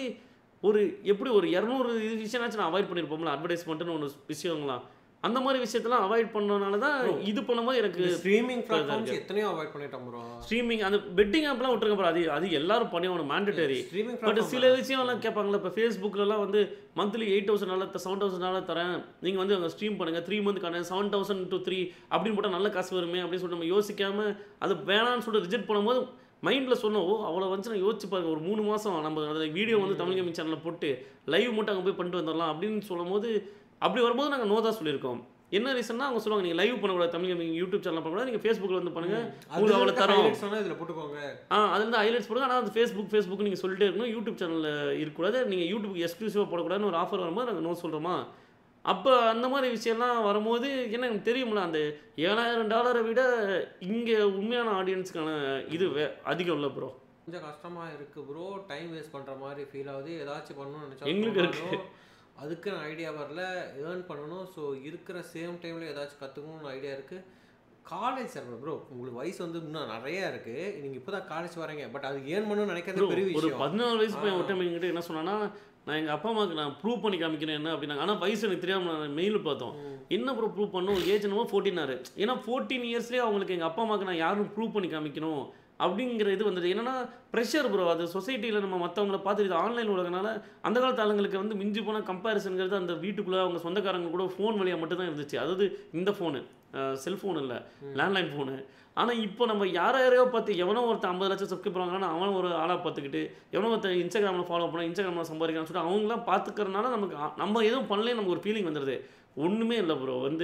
[SPEAKER 1] எப்படி ஒரு 200 விஷயம்னாச்சும் நான் அவாய்ட் பண்ணியிருப்போம்ல, அட்வர்டைஸ்மெண்ட்டுன்னு ஒன்று விஷயங்களாம். அந்த மாதிரி விஷயத்தெல்லாம் அவாய்ட் பண்ணனால தான் இது பண்ணும்போது எனக்கு
[SPEAKER 2] ஸ்ட்ரீமிங் பிளாட்ஃபார்ம்ஸ் எத்தனையோ அவாய்ட் பண்ணிட்டோம் ப்ரோ.
[SPEAKER 1] ஸ்ட்ரீமிங் அந்த பெட்டிங் ஆப்லாம் விட்டுருங்க ப்ரோ, அது எல்லாரும் பண்ணி ஒன்று மேண்டட்டரி. பட் சில விஷயம்லாம் கேட்பாங்களா, இப்போ ஃபேஸ்புக்கிலலாம் வந்து மந்த்லி 8,000 7,000 தரேன், நீங்கள் வந்து அங்கே ஸ்ட்ரீம் பண்ணுங்கள், 3 மந்த்துக்கான 7,000 to 3 அப்படின்னு போட்டால் நல்ல காசு வருமே அப்படின்னு சொல்லிட்டு நம்ம யோசிக்காமல் அது வேணான்னு சொல்லிட்டு ரிஜெக்ட் பண்ணும்போது மைண்டில் சொன்னோம், அவ்வளோ வந்துச்சு. நான் யோசிச்சு பாருங்க, ஒரு 3 மாதம் நம்ம அதில் வீடியோ வந்து தமிழ் கேமிங் சேனலில் போட்டு லைவ் மட்டும் அங்கே போய் பண்ணிட்டு வந்துடலாம் அப்படின்னு சொல்லும் போது, அப்படி வரும்போது நாங்கள் நோ தான் சொல்லியிருக்கோம். என்ன ரீசன்னா அவங்க சொல்லுவாங்க, நீங்கள் லைவ் பண்ணக்கூடாது, தமிழ் கேமிங் யூடியூப் சேனல் பண்ணக்கூடாது, நீங்கள் ஃபேஸ்புக்கில் வந்து பண்ணுங்கள், உங்களுக்கு அவ்வளோ தரோம்,
[SPEAKER 2] இதில் போட்டுக்கோங்க.
[SPEAKER 1] அதில் இருந்து ஹைலைட்ஸ் போடுங்க. ஆனால் அது ஃபேஸ்புக் நீங்கள் சொல்லிட்டே இருக்கணும், யூடியூப் சேனலில் இருக்கக்கூடாது, நீங்கள் யூடியூப் எக்ஸ்க்ளூசிவாக போடக்கூடாதுன்னு ஒரு ஆஃபர் வரும்போது நாங்கள் நோ சொல்கிறோமா. அப்போ அந்த மாதிரி விஷயம்லாம் வரும்போது என்ன எனக்கு தெரியும்ல, அந்த $7,000 விட இங்கே உண்மையான ஆடியன்ஸுக்கான இது அதிகம் இல்லை ப்ரோ.
[SPEAKER 2] கொஞ்சம் கஷ்டமாக இருக்குது ப்ரோ, டைம் வேஸ்ட் பண்ணுற மாதிரி ஃபீல் ஆகுது. ஏதாச்சும் பண்ணணும்னு நினச்சா
[SPEAKER 1] எங்களுக்கு இருக்குது,
[SPEAKER 2] அதுக்கு நான் ஐடியா வரல, ஏர்ன் பண்ணணும். ஸோ இருக்கிற சேம் டைமில் ஏதாச்சும் கற்றுக்கணும்னு ஐடியா இருக்குது. காலேஜ் சார் ப்ரோ, உங்களுக்கு வயசு வந்து இன்னும் நிறையா இருக்குது, நீங்கள் இப்போ தான் காலேஜ் வரீங்க, பட் அது ஏர்ன் பண்ணணும்னு நினைக்கிறது பெரிய விஷயம்.
[SPEAKER 1] ஒரு 14 வயசு பையன் ஒரு டைம் என்கிட்ட என்ன சொன்னான்னா, நான் எங்கள் அப்பா அம்மாவுக்கு நான் ப்ரூவ் பண்ணி காமிக்கிறேன் என்ன அப்படின்னாங்க. ஆனால் வயசு எனக்கு தெரியாமல் நான் மெயில் பார்த்தோம், என்ன ப்ரோ ப்ரூவ் பண்ணணும், ஏஜ் என்னமோ 14 ஏன்னா 14 இயர்ஸ்லேயே அவங்களுக்கு எங்கள் அப்பா அம்மாவுக்கு நான் யாரும் ப்ரூவ் பண்ணி காமிக்கணும் அப்படிங்கிற இது வந்தது. என்னன்னா ப்ரெஷர் ப்ரோ, அது சொசைட்டியில் நம்ம மற்றவங்கள பார்த்துட்டு இது ஆன்லைன் உலகனால அந்த காலத்து ஆளுங்களுக்கு வந்து மிஞ்சி போனால் கம்பேரிசனுங்கிறது அந்த வீட்டுக்குள்ளே அவங்க சொந்தக்காரங்க கூட ஃபோன் வழியாக மட்டும்தான் இருந்துச்சு. அதாவது இந்த ஃபோனு செல்ஃபோன் இல்லை, லேண்ட்லைன் ஃபோனு. ஆனால் இப்போ நம்ம யாரையோ பார்த்து எவனோ ஒருத்தர் 50 லட்சம் சப்ஸ்கிரைப் பண்ணுவாங்கன்னா அவன் ஒரு ஆளாக பார்த்துக்கிட்டு, எவனோ ஒருத்தர் இன்ஸ்டாகிராமில் ஃபாலோ பண்ண, இன்ஸ்டாகிராமில் சம்பாதிக்கிறான்னு சொல்லிட்டு அவங்களாம் பார்த்துக்கிறனால நம்ம எதுவும் பண்ணலே நமக்கு ஒரு ஃபீலிங் வந்துடுது. ஒன்றுமே இல்லை ப்ரோ. வந்து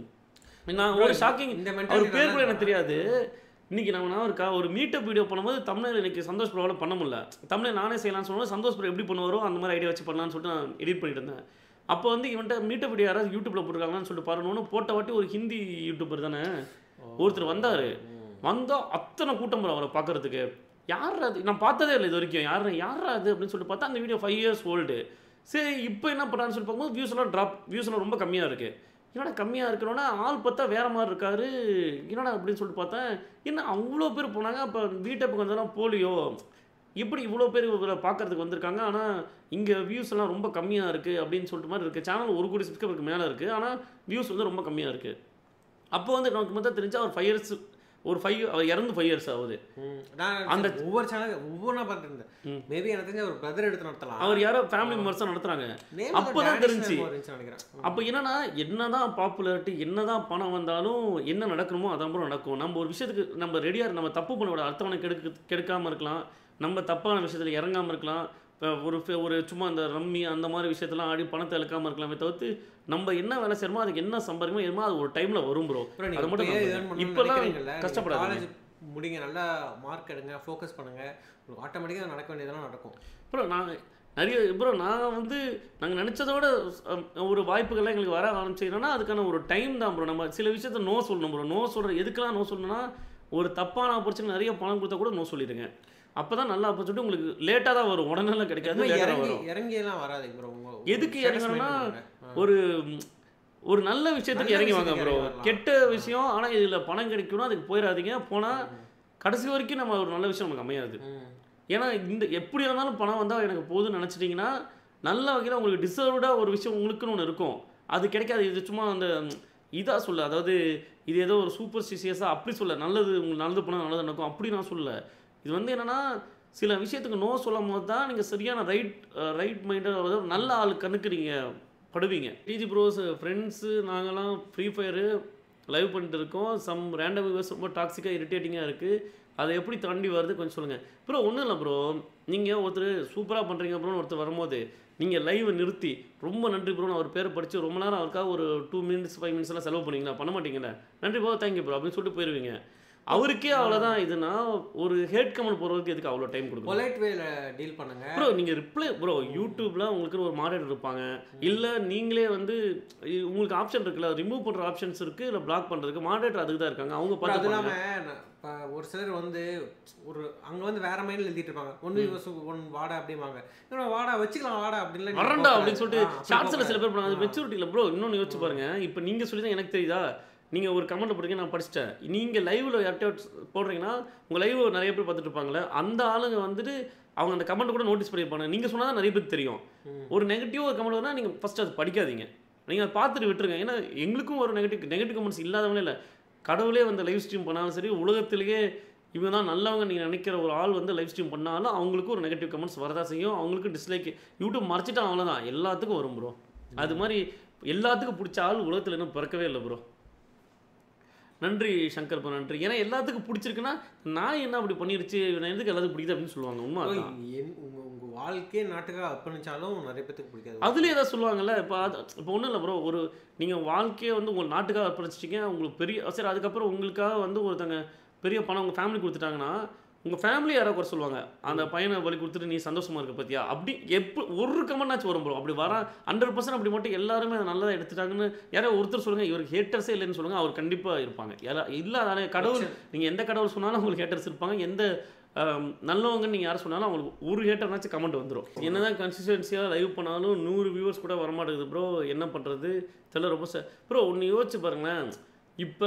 [SPEAKER 1] நான் ஒரு ஷாக்கிங், அவர் பேர் கூட எனக்கு தெரியாது. இன்றைக்கி நான் ஒரு மீட்டப் வீடியோ பண்ணும்போது தமிழில் எனக்கு சந்தோஷ் ப்ரோவால் பண்ண முடியல. தமிழில் நானே செய்யலாம்னு சொல்லுவோம், சந்தோஷ் ப்ரோ எப்படி பண்ணுவாரோ அந்த மாதிரி ஐடியா வச்சு பண்ணலான்னு சொல்லிட்டு நான் எடிட் பண்ணிட்டு இருந்தேன். அப்போ வந்து இவன்ட்ட மீட்டப் வீடியோ யாராவது யூடியூப்பில் போட்டுருக்காங்கன்னு சொல்லிட்டு பாருன்னு போட்ட வாட்டி ஒரு ஹிந்தி யூடியூபர் தானே ஒருத்தர் வந்தார். வந்தால் அத்தனை கூட்டம் அவரை பார்க்குறதுக்கு. யார் அது, நான் பார்த்ததே இல்லை இது வரைக்கும், யார் அது அப்படின்னு சொல்லிட்டு பார்த்தா அந்த வீடியோ 5 years ஓல்டு. சரி இப்போ என்ன பண்ணுறான்னு சொல்லி பார்க்கும்போது வியூஸ் எல்லாம் ரொம்ப கம்மியாக இருக்குது. என்னடா கம்மியாக இருக்கிறோன்னா ஆள் பார்த்தா வேற மாதிரி இருக்காரு என்னடா அப்படின்னு சொல்லிட்டு பார்த்தேன். என்ன அவ்வளோ பேர் போனாங்க. அப்போ வீட்டப்புக்கு வந்ததெல்லாம் போலியோ எப்படி இவ்வளோ பேர் இவரை பார்க்கறதுக்கு வந்திருக்காங்க. ஆனால் இங்கே வியூஸ் எல்லாம் ரொம்ப கம்மியாக இருக்குது அப்படின்னு சொல்லிட்டு மாதிரி இருக்குது. சேனல் 1 கோடி சப்ஸ்கிரைபருக்கு மேலே இருக்குது. ஆனால் வியூஸ் வந்து ரொம்ப கம்மியாக இருக்குது. அப்போ வந்து நமக்கு மட்டும் தெரிஞ்சா அவர் 5 இயர்ஸ் அவர் இறந்து 5 இயர்ஸ் ஆகுது.
[SPEAKER 2] நான் அந்த ஒவ்வொரு சேனல் ஒவ்வொன்றா பார்த்துட்டு இருந்தேன். மேபி எனக்கு தெரிஞ்ச ஒரு பிரதர் எடுத்து நடத்தலாம்.
[SPEAKER 1] அவர் யாரோ ஃபேமிலி மெம்பர்ஸாக நடத்துகிறாங்க. அப்போ தான் தெரிஞ்சு அப்போ என்னதான் பாப்புலாரிட்டி என்னதான் பணம் வந்தாலும் என்ன நடக்கணுமோ அதான் கூட நடக்கும். நம்ம ஒரு விஷயத்துக்கு நம்ம ரெடியாக நம்ம தப்பு பண்ண விட அடுத்தவனை கெடுக்காமல் இருக்கலாம். நம்ம தப்பான விஷயத்தில் இறங்காமல் இருக்கலாம். ஒரு சும்மா அந்த ரம்மி அந்த மாதிரி விஷயத்தெல்லாம் ஆடி பணத்தை இழக்காமல் இருக்கலாமே தவிர்த்து நம்ம என்ன வேலை செய்யணுமோ அதுக்கு என்ன சம்பாதிக்கமோ எதுமோ அது ஒரு டைமில் வரும் ப்ரோ. அது மட்டும் இப்போலாம் கஷ்டப்படாது.
[SPEAKER 2] முடிங்க, நல்லா மார்க் எடுங்க, ஃபோக்கஸ் பண்ணுங்கள், ஆட்டோமேட்டிக்காக நடக்க வேண்டியதெல்லாம் நடக்கும்.
[SPEAKER 1] ப்ரோ நான் வந்து நாங்கள் நினச்சதோட ஒரு வாய்ப்புகள்லாம் எங்களுக்கு வர ஆரம்பிச்சிங்கன்னா அதுக்கான ஒரு டைம் தான் ப்ரோ. நம்ம சில விஷயத்த நோ சொல்லணும் ப்ரோ. நோ சொல்கிற எதுக்கெல்லாம் நோ சொல்லணும்னா ஒரு தப்பான ஆப்பர்ச்சுனிட்டி நிறைய பணம் கொடுத்தா கூட நோ சொல்லிடுங்க. அப்போ தான் நல்லா ஆப்பர்ச்சுனிட்டி உங்களுக்கு லேட்டாக தான் வரும். உடனே கிடைக்காது.
[SPEAKER 2] இறங்கியெல்லாம் வராது ப்ரோ.
[SPEAKER 1] எதுக்கு இறங்கணும்னா ஒரு நல்ல விஷயத்துக்கு இறங்கி வாங்க ப்ரோ. கெட்ட விஷயம் ஆனால் இதில் பணம் கிடைக்கணும் அதுக்கு போயிடாதீங்க. போனால் கடைசி வரைக்கும் நம்ம ஒரு நல்ல விஷயம் நமக்கு அமையாது. ஏன்னா எப்படி இருந்தாலும் பணம் வந்தால் எனக்கு போதுன்னு நினச்சிட்டிங்கன்னா நல்ல வகையில் உங்களுக்கு டிசர்வ்டாக ஒரு விஷயம் உங்களுக்குன்னு ஒன்று இருக்கும். அது கிடைக்காது. இது சும்மா அந்த இதாக சொல்ல, அதாவது இது ஏதோ ஒரு சூப்பர்ஸ்டிஷியஸாக அப்படி சொல்ல, உங்களுக்கு நல்லது போனால் நல்லது நடக்கும் அப்படி நான் சொல்ல. இது வந்து என்னென்னா சில விஷயத்துக்கு நோ சொல்லும் போது தான் நீங்கள் சரியான ரைட் மைண்டாக நல்ல ஆள் கண்ணுக்கு நீங்கள் படுவீங்க. டிஜி ப்ரோஸ் ஃப்ரெண்ட்ஸு நாங்கள்லாம் ஃப்ரீ ஃபயரு லைவ் பண்ணிட்டு இருக்கோம். சம் ரேண்டம் வியூவர்ஸ் ரொம்ப டாக்ஸிக்காக இரிட்டேட்டிங்காக இருக்குது. அதை எப்படி தாண்டி வருது கொஞ்சம் சொல்லுங்கள் ப்ரோ. ஒன்றும் இல்லை ப்ரோ, நீங்கள் ஒருத்தர் சூப்பராக பண்ணுறீங்க ப்ரோன்னு ஒருத்தர் வரும்போது நீங்கள் லைவை நிறுத்தி ரொம்ப நன்றி ப்ரோன்னு அவர் பேரை படித்து ரொம்ப நேரம் அவருக்காக ஒரு 2 மினிட்ஸ் 5 மினிட்ஸ் எல்லாம் செலவு பண்ணிங்களா? பண்ண மாட்டீங்களா? நன்றி ப்ரோ, தேங்க்யூ ப்ரோ அப்படின்னு சொல்லிட்டு போயிடுவீங்க. அவருக்கே அவ்வளோதான். இதுனா ஒரு ஹேட் கமெண்ட் போகிறதுக்கு எதுக்கு அவ்வளோ டைம் கொடுக்கும்?
[SPEAKER 2] பொலைட் வேல டீல் பண்ணுங்க
[SPEAKER 1] ப்ரோ. நீங்கள் ரிப்ளை ப்ரோ யூடியூப்ல உங்களுக்கு ஒரு மாடரேட்டர் இருப்பாங்க. இல்லை நீங்களே வந்து உங்களுக்கு ஆப்ஷன் இருக்குல்ல, ரிமூவ் பண்ணுற ஆப்ஷன்ஸ் இருக்குது, இல்லை பிளாக் பண்ணுறதுக்கு மாடரேட்டர் அதுக்கு தான் இருக்காங்க. அவங்க பார்த்து
[SPEAKER 2] அது இல்லாமல் இப்போ ஒரு சிலர் வந்து அங்கே வந்து வேற மைண்டில் எழுதிட்டு இருப்பாங்க. ஒன் வாடா அப்படிம்பாங்க. வாடா வச்சுக்கலாம் வாடா அப்படின்னு
[SPEAKER 1] வரண்டா அப்படின்னு சொல்லிட்டு ஷார்ட்ஸில் சில பேர் பண்ணாங்க. அது மெச்சூரிட்டி இல்லை ப்ரோ. இன்னொன்று யோசிச்சு பாருங்க. இப்போ நீங்கள் சொல்லி தான் எனக்கு தெரியுதா, நீங்கள் ஒரு கமெண்ட் போடுறீங்க, நான் படிச்சிட்டேன். நீங்கள் லைவில் யார்கிட்ட போடுறீங்கன்னா உங்கள் லைவ் நிறைய பேர் பார்த்துட்டு இருப்பாங்களே, அந்த ஆளுங்க வந்துட்டு அவங்க அந்த கமெண்ட் கூட நோட்டீஸ் பண்ணியிருப்பாங்க. நீங்கள் சொன்னால் தான் நிறைய பேருக்கு தெரியும். ஒரு நெகட்டிவ் ஒரு கமெண்ட் வந்தால் நீங்கள் ஃபஸ்ட்டு அது படிக்காதீங்க, நீங்கள் அதை பார்த்துட்டு விட்டுருங்க. ஏன்னா எங்களுக்கும் ஒரு நெகட்டிவ் கமெண்ட்ஸ் இல்லாதவங்களே இல்லை. கடவுளே வந்து லைவ் ஸ்ட்ரீம் பண்ணாலும் சரி, உலகத்திலேயே இவங்க தான் நல்லவங்க நீங்கள் நினைக்கிற ஒரு ஆள் வந்து லைவ் ஸ்ட்ரீம் பண்ணாலும் அவங்களுக்கும் ஒரு நெகட்டிவ் கமெண்ட்ஸ் வரதான் செய்யும். அவங்களுக்கு டிஸ்லைக் யூடியூப் மறைச்சிட்டா அவ்வளோதான், எல்லாத்துக்கும் வரும் ப்ரோ. அது மாதிரி எல்லாத்துக்கும் பிடிச்ச ஆள் உலகத்தில் இன்னும் பிறக்கவே இல்லை ப்ரோ. நன்றி சங்கர் ப்ரோ, நன்றி. ஏன்னா எல்லாத்துக்கும் பிடிச்சிருக்குன்னா நான் என்ன அப்படி பண்ணிருச்சு எதுக்கு எல்லாத்துக்கும் பிடிக்குது அப்படின்னு சொல்லுவாங்க. உண்மை
[SPEAKER 2] உங்கள் வாழ்க்கையே நாட்டுக்காக அர்ப்பணிச்சாலும் நிறைய பேருக்கு பிடிக்காது.
[SPEAKER 1] அதுலேயே ஏதாவது சொல்லுவாங்கல்ல. இப்போ ஒன்றும் இல்லை ப்ரோ, நீங்கள் வாழ்க்கையை வந்து உங்கள் நாட்டுக்காக அர்ப்பணிச்சிட்டிங்க, உங்களுக்கு பெரிய சரி, அதுக்கப்புறம் உங்களுக்காக வந்து ஒருத்தங்க பெரிய பணம் உங்கள் ஃபேமிலி கொடுத்துட்டாங்கன்னா உங்கள் ஃபேமிலி யாராவது குறை சொல்லுவாங்க. அந்த பையனை வழி கொடுத்துட்டு நீ சந்தோஷமாக இருக்க பார்த்தியா அப்படி ஒரு கமெண்ட்னாச்சும் வரும் ப்ரோ. அப்படி வர 100% அப்படி மட்டும் எல்லாருமே அதை நல்லதாக எடுத்துட்டாங்கன்னு யாராவது ஒருத்தர் சொல்லுங்கள். இவருக்கு ஹேட்டர்ஸே இல்லைன்னு சொல்லுங்கள், அவர் கண்டிப்பாக இருப்பாங்க. இல்லாத கடவுள், நீங்கள் எந்த கடவுள் சொன்னாலும் அவங்களுக்கு ஹேட்டர்ஸ் இருப்பாங்க. எந்த நல்லவங்கன்னு நீங்கள் யார் சொன்னாலும் அவங்களுக்கு ஒரு ஹேட்டர்னாச்சும் கமெண்ட் வந்துடும். என்ன தான் கன்சிஸ்டன்சியாக லைவ் பண்ணாலும் 100 வியூவர்ஸ் கூட வரமாட்டேங்குது ப்ரோ, என்ன பண்ணுறது தெரியல. ரொம்ப ப்ரோ ஒன்று யோசிச்சு பாருங்களேன். இப்போ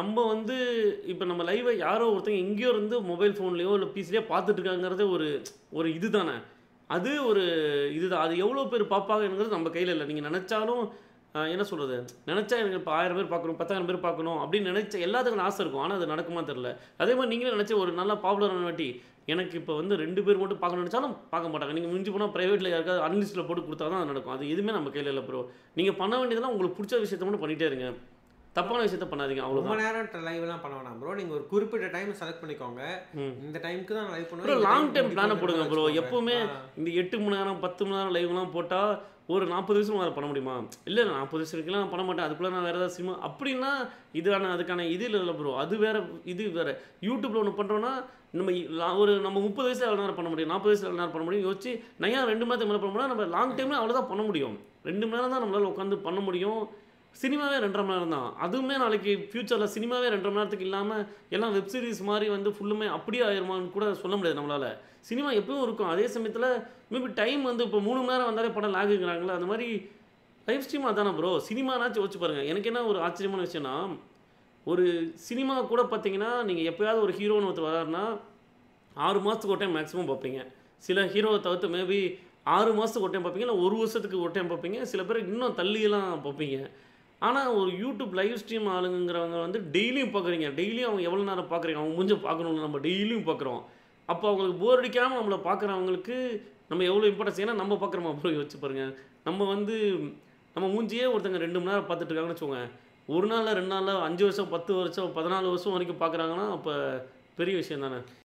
[SPEAKER 1] நம்ம லைவை யாரோ ஒருத்தங்க எங்கேயோ இருந்து மொபைல் ஃபோன்லேயோ இல்லை பிசிலேயோ பார்த்துட்டு இருக்காங்கிறது ஒரு இது தானே. அது ஒரு இதுதான். அது எவ்வளோ பேர் பார்ப்பாங்கங்கிறது நம்ம கையில் இல்லை. நீங்கள் நினச்சாலும் என்ன சொல்கிறது, நினச்சா எனக்கு இப்போ 1000 பேர் பார்க்கணும் 10,000 பேர் பார்க்கணும் அப்படின்னு நினச்ச எல்லாத்துக்கும் ஆசை இருக்கும். ஆனால் அது நடக்குமா தெரில. அதே மாதிரி நீங்களே நினச்ச ஒரு நல்லா பாப்புலரான வாட்டி எனக்கு இப்போ 2 பேர் மட்டும் பார்க்கணும்னு நினச்சாலும் பார்க்க மாட்டாங்க. நீங்கள் மிஞ்சி போனால் ப்ரைவேட்டில் யாருக்காவது அன்லிஸ்ட்டில் போட்டு கொடுத்தா தான் அது நடக்கும். அது எதுவுமே நம்ம கையில் இல்லை ப்ரோ. நீங்கள் பண்ண வேண்டியதெல்லாம் உங்களுக்கு பிடிச்ச விஷயத்த மட்டும் பண்ணிகிட்டே இருங்க, தப்பான விஷயத்த பண்ணாதீங்க. அவ்வளோ
[SPEAKER 2] ரொம்ப நேரம் லைவ்லாம் பண்ண வேணாம் ப்ரோ. நீங்கள் ஒரு குறிப்பிட்ட டைம் செலக்ட் பண்ணிக்கோங்க. இந்த டைமுக்கு தான் லைவ் பண்ணுவோம்.
[SPEAKER 1] ப்ரோ லாங் டைம் பிளானை போடுங்க ப்ரோ. எப்போவுமே இந்த 8 மணி நேரம் 10 மணி நேரம் லைவ்லாம் போட்டால் ஒரு 40 வயசுக்கு வேறு பண்ண முடியுமா? இல்லை 40 வயசுக்குலாம் பண்ண மாட்டேன், அதுக்குள்ளே நான் வேறு ஏதாவது சினிமா அப்படின்னா அதுக்கான இது இல்லை ப்ரோ. அது வேறு இது வேறு. யூடியூப்பில் ஒன்று பண்ணுறோன்னா நம்ம 30 வயசில் எவ்வளோ நேரம் பண்ண முடியும், 40 வயசில் எவ்வளோ நேரம் பண்ண முடியும் யோசிச்சு நான் 2 மணி நேரத்துக்கு மேலே பண்ண முடியும். நம்ம லாங் டைமில் அவ்வளோதான் பண்ண முடியும். 2 மணி நேரம் தான் நம்மளால் உட்காந்து பண்ண முடியும். சினிமாவே 2.5 மணி நேரம் தான். அதுவுமே நாளைக்கு ஃப்யூச்சரில் சினிமாவே 2.5 மணி நேரத்துக்கு இல்லாமல் எல்லாம் வெப் சீரிஸ் மாதிரி ஃபுல்லுமே அப்படியே ஆயிருமான்னு கூட சொல்ல முடியாது நம்மளால். சினிமா எப்பவும் இருக்கும். அதே சமயத்தில் மேபி டைம் இப்போ 3 மணி நேரம் வந்தாலே படம் லாகுங்கிறாங்களே, அந்த மாதிரி லைவ் ஸ்ட்ரீம் அதானே ப்ரோ. சினிமானாச்சும் யோசிச்சு பாருங்க. எனக்கு என்ன ஒரு ஆச்சரியமான விஷயம்னா, ஒரு சினிமா கூட பார்த்தீங்கன்னா, நீங்க எப்பயாவது ஒரு ஹீரோன்னு ஒருத்தர் வராருன்னா, 6 மாசத்துக்கு ஒரு டைம் மேக்ஸிமம் பார்ப்பீங்க. சில ஹீரோவ தவிர்த்து மேபி 6 மாசத்துக்கு ஒரு டைம் பார்ப்பீங்க. இல்ல 1 வருஷத்துக்கு ஒரு டைம் பார்ப்பீங்க. சில பேர் இன்னும் தள்ளியெல்லாம் பார்ப்பீங்க. ஆனா, ஒரு யூடியூப் லைவ் ஸ்ட்ரீம் ஆளுங்கங்கிறவங்க வந்து டெய்லியும் பார்க்குறீங்க. டெய்லியும் அவங்க எவ்வளோ நேரம் பார்க்குறீங்க? அவங்க மூஞ்ச பார்க்கணும்ல நம்ம டெய்லியும் பார்க்குறோம். அப்போ அவங்களுக்கு போர் அடிக்காம நம்மள பார்க்குறவங்களுக்கு நம்ம எவ்வளோ இம்பார்ட்டன்ஸ் ஏன்னா நம்ம பார்க்குறோமா ப்ரோ யோசிச்சு பாருங்க. நம்ம வந்து நம்ம மூஞ்சியே ஒருத்தங்க 2 மணி நேரம் பார்த்துட்டு இருக்காங்கன்னு வச்சுக்கோங்க. 1 நாள்ல, 2 நாள்ல, 5 வருஷம், 10 வருஷம், 14 வருஷம் வரைக்கும் பார்க்குறாங்கன்னா, அப்ப பெரிய விஷயம் தானே!